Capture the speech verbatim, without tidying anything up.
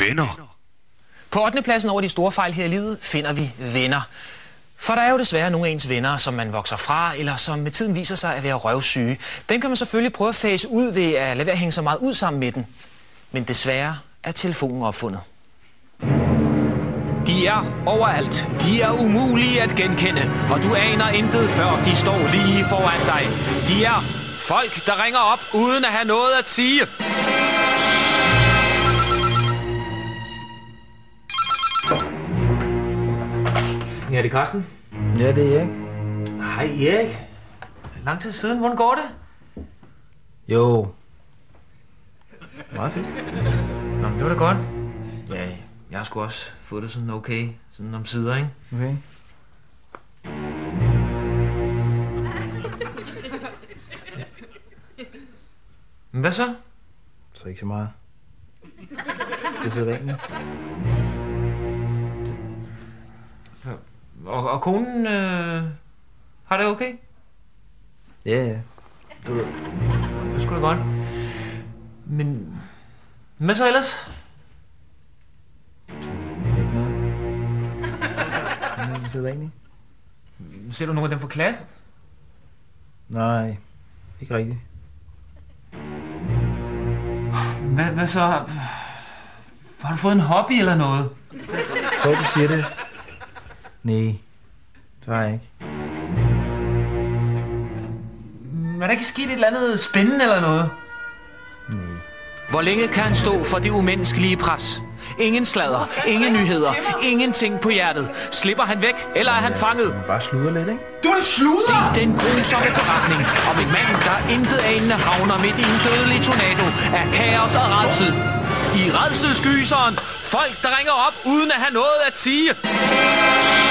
venner. På ottende pladsen over de store fejl her i livet finder vi venner. For der er jo desværre nogle af ens venner, som man vokser fra, eller som med tiden viser sig at være røvsyge. Dem kan man selvfølgelig prøve at fase ud ved at lade være at hænge så meget ud sammen med den. Men desværre er telefonen opfundet. De er overalt. De er umulige at genkende, og du aner intet, før de står lige foran dig. De er folk, der ringer op uden at have noget at sige. Ja, det er Carsten. Ja, det er Erik. Hej Erik. Lang tid siden. Hvordan går det? Jo. Meget fint. Nå, men det var da godt. Ja, jeg har sgu også fået det sådan okay. Sådan om sider, ikke? Okay. Men hvad så? Så ikke så meget. Det er så rent. Og, og konen øh, har det okay? Ja, ja. Du ved. Det er sgu da godt. Men hvad så ellers? Ikke noget. Det er så rent. Ser du nogen af dem fra klassen? Nej, ikke rigtigt. Hvad, hvad så? Har du fået en hobby eller noget? Så du siger det. Nej, så har jeg ikke. Men er der ikke sket et eller andet spændende eller noget? Nej. Hvor længe kan han stå for det umenneskelige pres? Ingen sladder, ingen nyheder, ingenting på hjertet. Slipper han væk, eller er han fanget? Bare sluder lidt, ikke? Du er sluder! Se den grusomme beretning om en mand, der intet anende havner midt i en dødelig tornado af kaos og rædsel. I rædselsgyseren, folk der ringer op uden at have noget at sige.